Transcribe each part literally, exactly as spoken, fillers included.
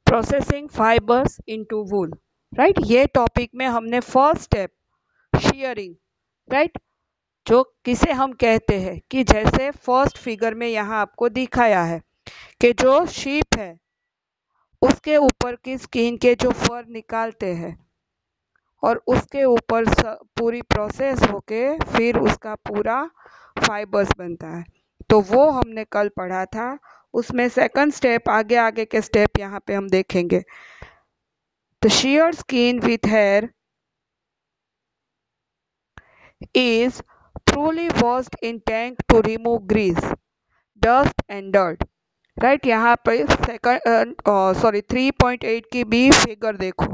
Processing fibres into wool, right. ये topic में हमने फर्स्ट स्टेप शेयरिंग, राइट, जो किसे हम कहते हैं कि जैसे फर्स्ट फिगर में यहाँ आपको दिखाया है कि जो शीप है उसके ऊपर की स्किन के जो फर निकालते हैं और उसके ऊपर पूरी प्रोसेस होके फिर उसका पूरा फाइबर्स बनता है, तो वो हमने कल पढ़ा था। उसमें सेकंड स्टेप, आगे आगे के स्टेप यहाँ पे हम देखेंगे। The sheared skin with hair is thoroughly washed in tank to remove grease, dust and dirt, right. यहाँ पे second sorry three point eight की बी फिगर देखो,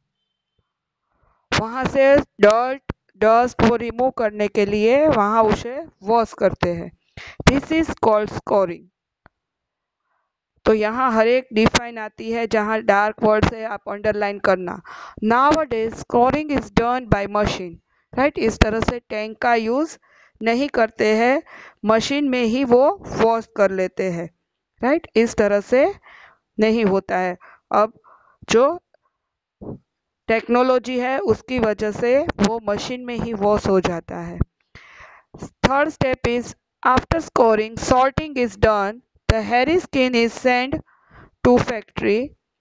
वहां से डर्ट डस्ट वो रिमूव करने के लिए वहां उसे वॉश करते हैं। This is called scouring. तो यहाँ हर एक डिफाइन आती है, जहाँ डार्क वर्ड से आप अंडरलाइन करना। Now days scouring is done by machine, right. इस तरह से टैंक का यूज नहीं करते हैं, मशीन में ही वो वॉश कर लेते हैं, राइट। इस तरह से नहीं होता है। अब जो टेक्नोलॉजी है उसकी वजह से वो मशीन में ही वॉश हो जाता है। Third step is after scouring sorting is done, the hairy skin is sent to factory।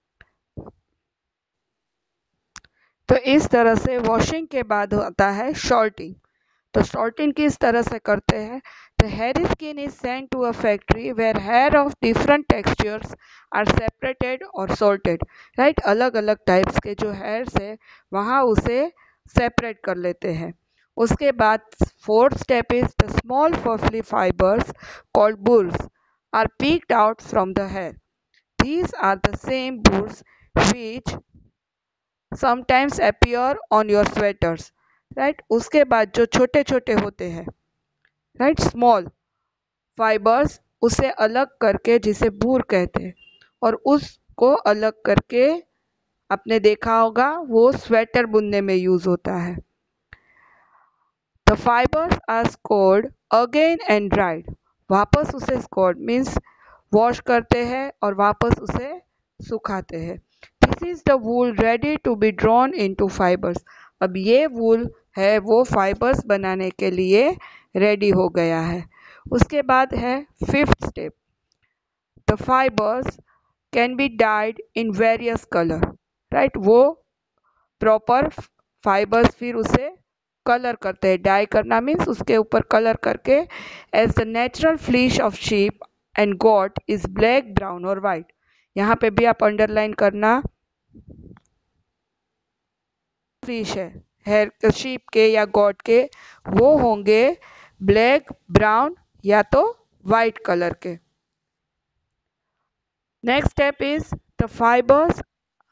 तो इस तरह से वॉशिंग के बाद होता है सॉर्टिंग। तो सॉर्टिंग किस तरह से करते हैं? The hairy skin is sent to a factory where hair of different textures are separated और sorted, राइट। अलग अलग टाइप्स के जो hairs है वहाँ उसे सेपरेट कर लेते हैं। उसके बाद fourth step is the small fluffy fibres called burrs are picked out from the hair. These are the same burrs which sometimes appear on your sweaters, right. उसके बाद जो छोटे छोटे होते हैं, राइट, स्मॉल फाइबर्स, उसे अलग करके जिसे बूर कहते हैं, और उसको अलग करके आपने देखा होगा वो स्वेटर बुनने में यूज होता है। The fibres are scoured again and dried. वापस उसे स्कोर्ड मीन्स वॉश करते हैं और वापस उसे सुखाते हैं। This is the wool ready to be drawn into fibres. अब ये वूल है वो फाइबर्स बनाने के लिए रेडी हो गया है। उसके बाद है fifth step, the fibres can be dyed in various colour, right. वो प्रॉपर फाइबर्स फिर उसे कलर करते हैं। डाई करना मीन्स उसके ऊपर कलर करके। As the natural fleece of sheep and goat is black, brown और वाइट। यहाँ पे भी आप अंडरलाइन करना, फ्लीश है हेयर शीप के या गोट के, वो होंगे ब्लैक, ब्राउन या तो वाइट कलर के। Next step is the fibres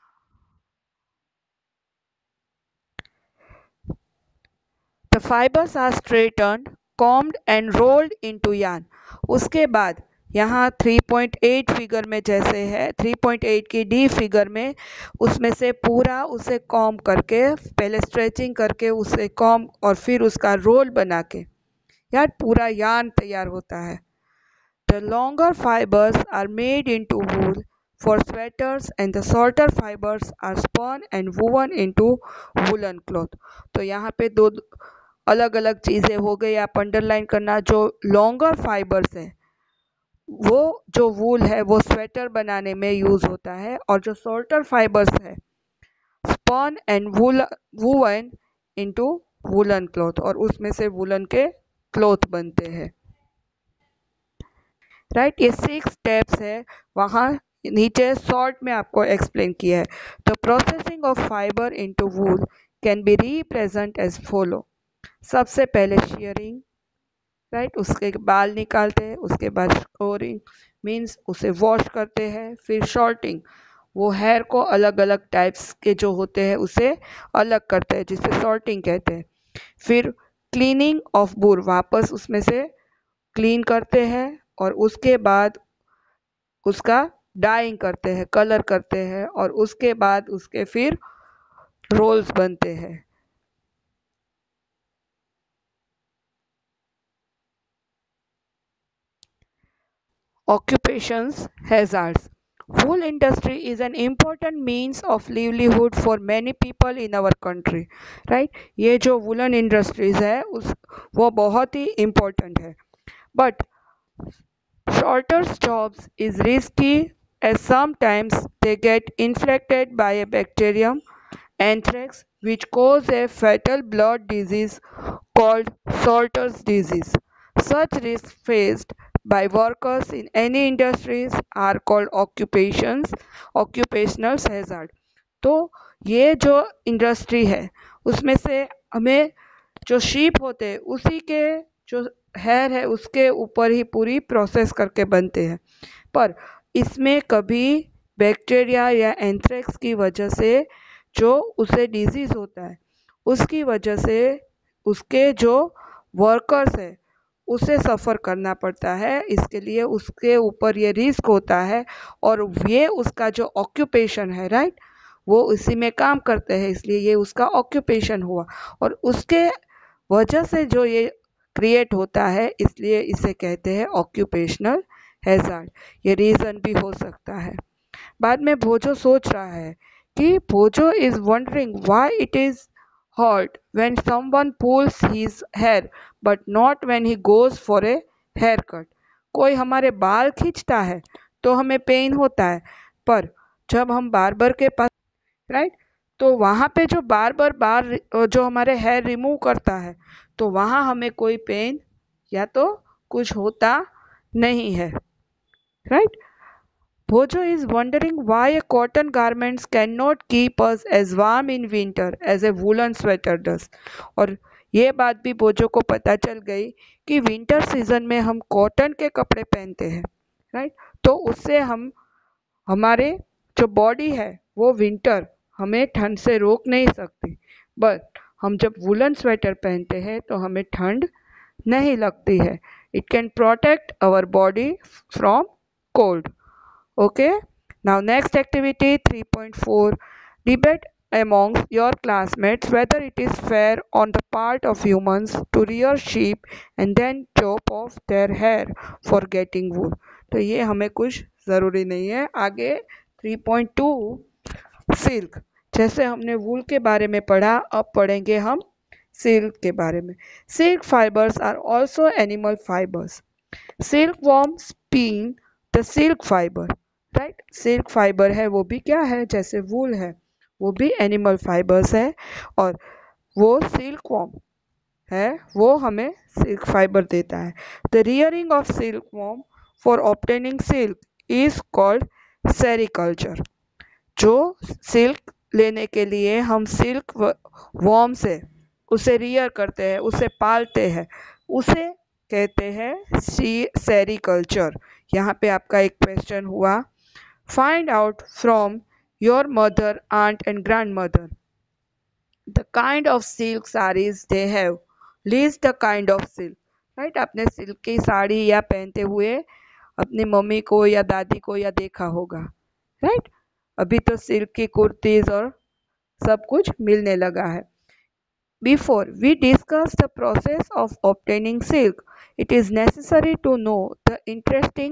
the fibres are straightened, combed and rolled into yarn. उसके बाद यहाँ थ्री पॉइंट एट फिगर में जैसे है, थ्री पॉइंट एट की डी फिगर में उसमें से पूरा उसे कॉम करके, पहले स्ट्रेचिंग करके उसे कॉम और फिर उसका रोल बना के यार पूरा यार्न तैयार होता है। The longer fibres are made into wool for sweaters and the shorter fibres are spun and woven into woollen cloth. तो यहाँ पे दो अलग अलग चीज़ें हो गई, आप अंडरलाइन करना। जो लॉन्गर फाइबर्स है वो जो वूल है वो स्वेटर बनाने में यूज होता है, और जो शॉर्टर फाइबर्स है spun and wool woven into woollen cloth, और उसमें से वूलन के क्लॉथ बनते हैं, राइट। ये सिक्स स्टेप्स है, वहाँ नीचे शॉर्ट में आपको एक्सप्लेन किया है। The processing of fibre into wool can be represent as follow. सबसे पहले शेयरिंग, राइट, उसके बाल निकालते हैं। उसके बाद स्कोरिंग मीन्स उसे वॉश करते हैं। फिर शॉर्टिंग, वो हेयर को अलग अलग टाइप्स के जो होते हैं उसे अलग करते हैं, जिसे शॉर्टिंग कहते हैं। फिर क्लीनिंग ऑफ बुर, वापस उसमें से क्लीन करते हैं, और उसके बाद उसका डाइंग करते हैं, कलर करते हैं, और उसके बाद उसके फिर रोल्स बनते हैं। Occupations hazards, Wool industry is an important means of livelihood for many people in our country, right? ये जो वुलन इंडस्ट्रीज है उस वो बहुत ही इम्पोर्टेंट है. But shorter jobs is risky as sometimes they get infected by a bacterium, anthrax, which cause a fatal blood disease called Salter's disease. Such risks faced by workers in any industries are called occupations, occupational hazard. तो ये जो industry है उसमें से हमें जो sheep होते हैं उसी के जो हेयर है उसके ऊपर ही पूरी प्रोसेस करके बनते हैं, पर इसमें कभी बैक्टीरिया या एंथ्रेक्स की वजह से जो उसे डिजीज होता है उसकी वजह से उसके जो वर्कर्स है उसे सफ़र करना पड़ता है. इसके लिए उसके ऊपर ये रिस्क होता है और ये उसका जो ऑक्यूपेशन है, राइट, वो इसी में काम करते हैं, इसलिए ये उसका ऑक्यूपेशन हुआ और उसके वजह से जो ये क्रिएट होता है इसलिए इसे कहते हैं ऑक्यूपेशनल हैजार्ड. ये रीज़न भी हो सकता है. बाद में भोजो सोच रहा है कि Bhojo is wondering why it is hurt when someone pulls his hair but not when he goes for a haircut. कोई हमारे बाल खींचता है तो हमें पेन होता है, पर जब हम बार्बर के पास, राइट, तो वहाँ पे जो बार बार बार जो हमारे हेयर रिमूव करता है तो वहाँ हमें कोई पेन या तो कुछ होता नहीं है, right. Bhojo is wondering why a cotton garments cannot keep us as warm in winter as a woolen sweater does. और ये बात भी भोजो को पता चल गई कि विंटर सीजन में हम कॉटन के कपड़े पहनते हैं, राइट, तो उससे हम हमारे जो बॉडी है वो विंटर हमें ठंड से रोक नहीं सकती, बट हम जब वुलन स्वेटर पहनते हैं तो हमें ठंड नहीं लगती है. It can protect our body from cold. Okay, now next activity three point four, debate amongst your classmates whether it is fair on the part of humans to rear sheep and then chop off their hair for getting wool. तो ये हमें कुछ ज़रूरी नहीं है. आगे three point two, silk. जैसे हमने वूल के बारे में पढ़ा, अब पढ़ेंगे हम सिल्क के बारे में. Silk fibres are also animal fibres. Silkworm spin the silk fibre, right. Silk fibre है वो भी क्या है, जैसे वूल है वो भी एनिमल फाइबर्स है और वो सिल्क वॉर्म है वो हमें सिल्क फाइबर देता है. The rearing of silkworm for obtaining silk is called sericulture. जो सिल्क लेने के लिए हम सिल्क वॉर्म से उसे रियर करते हैं, उसे पालते हैं, उसे कहते हैं सेरिकल्चर. यहाँ पे आपका एक क्वेश्चन हुआ, find out from your mother, aunt and grandmother the kind of silk saris they have. List the kind of silk, right. आपने सिल्क की साड़ी या पहनते हुए अपनी मम्मी को या दादी को या देखा होगा, राइट. अभी तो सिल्क की कुर्तीज और सब कुछ मिलने लगा है. Before we discuss the process of obtaining silk, it is necessary to know the interesting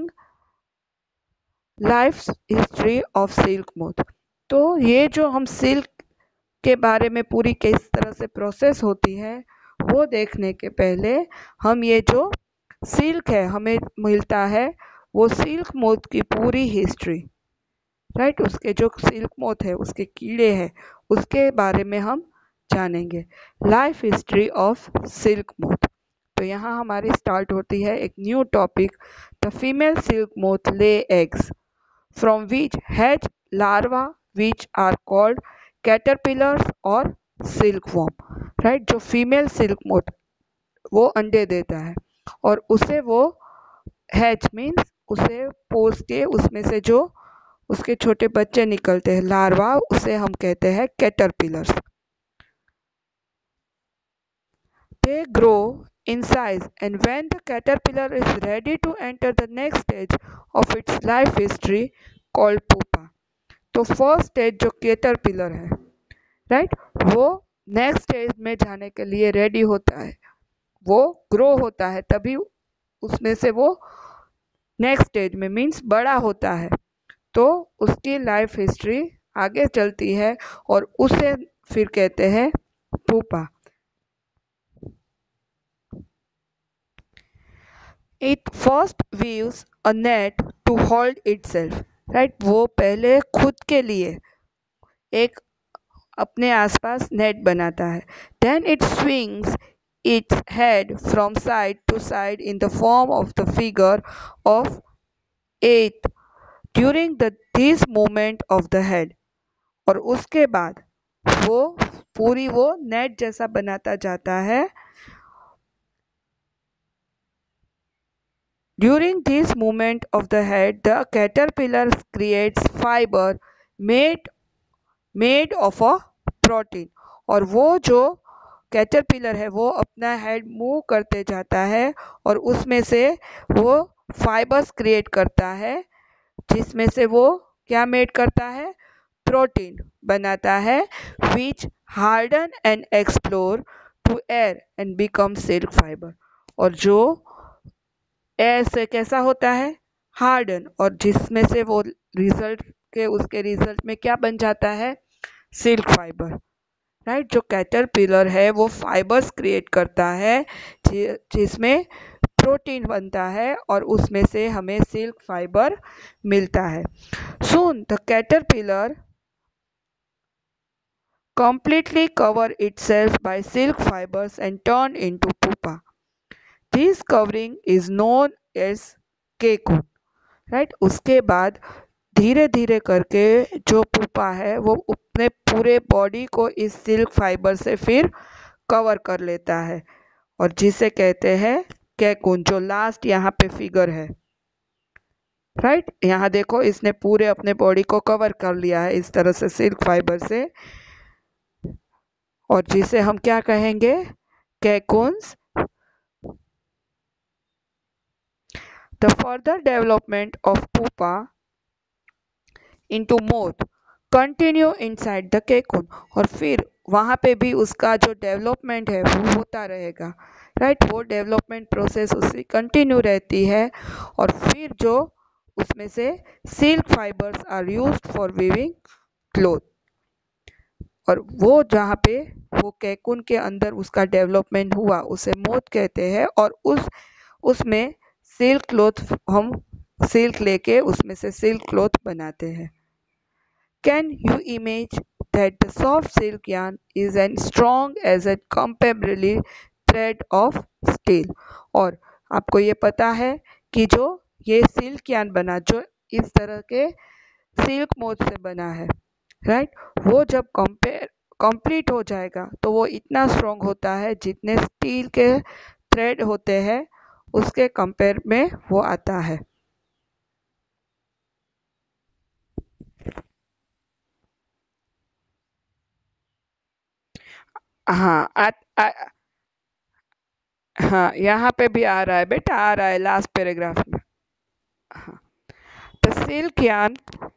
life history of silk moth. तो ये जो हम सिल्क के बारे में पूरी किस तरह से प्रोसेस होती है वो देखने के पहले हम ये जो सिल्क है हमें मिलता है वो सिल्क मोथ की पूरी हिस्ट्री, राइट, उसके जो सिल्क मोथ है उसके कीड़े हैं उसके बारे में हम जानेंगे. Life history of silk moth. तो यहाँ हमारी स्टार्ट होती है एक new topic. The female silk moth lay eggs from which hatch larva which are called caterpillars और सिल्क वॉर्म, राइट. जो फीमेल सिल्क मोथ वो अंडे देता है और उसे वो हैच मीन्स उसे पोस के उसमें से जो उसके छोटे बच्चे निकलते हैं, लार्वा, उसे हम कहते हैं caterpillars. They grow in size, and when the caterpillar is ready to enter the next stage of its life history called pupa. तो फर्स्ट स्टेज जो कैटरपिलर है, राइट, वो नेक्स्ट स्टेज में जाने के लिए रेडी होता है, वो ग्रो होता है, तभी उसमें से वो नेक्स्ट स्टेज में मीन्स बड़ा होता है. तो उसकी लाइफ हिस्ट्री आगे चलती है और उसे फिर कहते हैं pupa. It first weaves a net to hold itself, right? वो पहले खुद के लिए एक अपने आसपास नेट बनाता है. Then it swings its head from side to side in the form of the figure of eight during the this movement of the head. और उसके बाद वो पूरी वो नेट जैसा बनाता जाता है. During this movement of the head, the caterpillar creates fiber made made of a protein. और वो जो कैटरपिलर है वो अपना हेड मूव करते जाता है और उसमें से वो फाइबर्स क्रिएट करता है, जिसमें से वो क्या मेड करता है? प्रोटीन बनाता है, which harden and explore to air and become silk fibre. और जो एयर से कैसा होता है? हार्डन, और जिसमें से वो रिजल्ट के उसके रिजल्ट में क्या बन जाता है? Silk fibre. राइट. जो कैटरपिलर है वो फाइबर्स क्रिएट करता है जिसमें प्रोटीन बनता है और उसमें से हमें सिल्क फाइबर मिलता है. Soon the caterpillar completely cover itself by silk fibers and turn into pupa. This covering is known as cocoon. Right. उसके बाद धीरे धीरे करके जो पुपा है वो अपने पूरे बॉडी को इस सिल्क फाइबर से फिर कवर कर लेता है और जिसे कहते हैं कैकून, जो लास्ट यहाँ पे फिगर है. Right right? यहाँ देखो इसने पूरे अपने बॉडी को कवर कर लिया है इस तरह से सिल्क फाइबर से, और जिसे हम क्या कहेंगे? कैकून्स. The further development of pupa into moth continue inside the cocoon. और फिर वहाँ पे भी उसका जो डेवलपमेंट है वो होता रहेगा. Right right? वो डेवलपमेंट प्रोसेस उसकी कंटिन्यू रहती है और फिर जो उसमें से silk fibres are used for weaving cloth. और वो जहाँ पे वो कैकून के अंदर उसका डेवलपमेंट हुआ उसे मोथ कहते हैं और उस उसमें सिल्क क्लॉथ हम सिल्क लेके उसमें से सिल्क क्लॉथ बनाते हैं. Can you image that the soft silk yarn is as strong as a comparably thread of steel. और आपको ये पता है कि जो ये सिल्क यार्न बना जो इस तरह के सिल्क मोथ से बना है, राइट right? वो जब कंपेयर कंप्लीट हो जाएगा तो वो इतना स्ट्रॉन्ग होता है जितने स्टील के थ्रेड होते हैं उसके कंपेयर में वो आता है. हाँ आ, आ, हाँ यहाँ पे भी आ रहा है बेटा, आ रहा है लास्ट पैराग्राफ में. हाँ. The silk yarn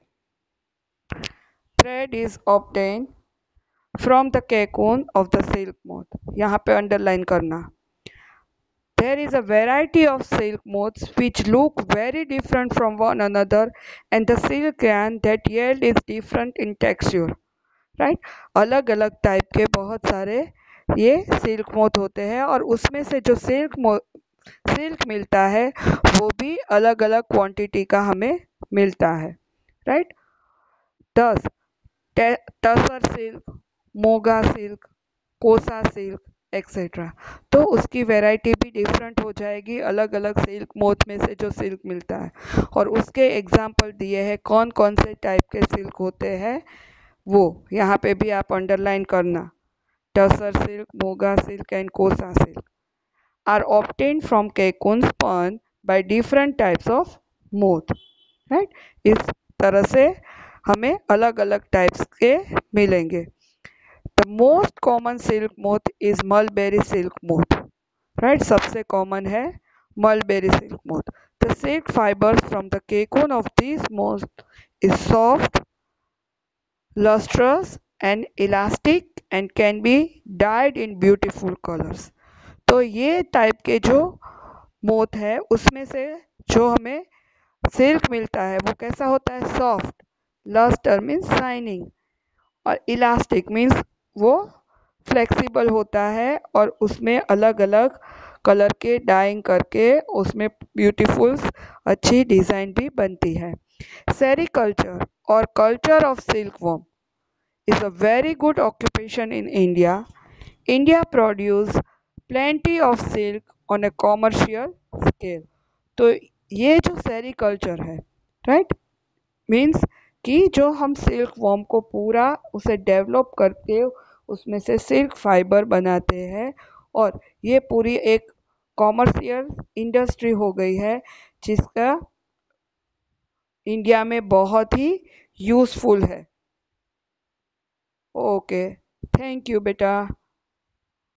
thread is obtain from the cocoon of the silk moth. यहाँ पे अंडरलाइन करना. There is a variety of silk moths which look very different from one another, and the silk yarn that yield is different in texture. Right? अलग अलग type के बहुत सारे ये silk moth होते हैं और उसमें से जो सिल्क सिल्क मिलता है वो भी अलग अलग क्वांटिटी का हमें मिलता है. राइट. दस tussar silk, muga silk, kosa silk etcetera. तो उसकी वैरायटी भी डिफरेंट हो जाएगी अलग अलग सिल्क मोथ में से जो सिल्क मिलता है. और उसके एग्जाम्पल दिए हैं कौन कौन से टाइप के सिल्क होते हैं वो यहाँ पे भी आप अंडरलाइन करना. Tussar silk, muga silk and kosa silk are obtained from cocoon spun by different types of moth. Right. इस तरह से हमें अलग अलग टाइप्स के मिलेंगे. The most common silk moth is mulberry silk moth. Right? सबसे common है mulberry silk moth. The silk fibers from the cocoon of these moths is soft, lustrous and elastic and can be dyed in beautiful colors. तो ये type के जो moth है उसमें से जो हमें सिल्क मिलता है वो कैसा होता है? सॉफ्ट। लस्टर मीन्स शाइनिंग, और इलास्टिक मीन्स वो फ्लेक्सिबल होता है और उसमें अलग अलग कलर के डाइंग करके उसमें ब्यूटीफुल अच्छी डिज़ाइन भी बनती है। सेरीकल्चर और culture of silkworm is a very good occupation in India. India produce plenty of silk on a commercial scale. तो ये जो सेरीकल्चर है, राइट, मीन्स कि जो हम सिल्क वॉर्म को पूरा उसे डेवलप करके उसमें से सिल्क फाइबर बनाते हैं, और ये पूरी एक कॉमर्शियल इंडस्ट्री हो गई है जिसका इंडिया में बहुत ही यूज़फुल है। ओके, थैंक यू बेटा।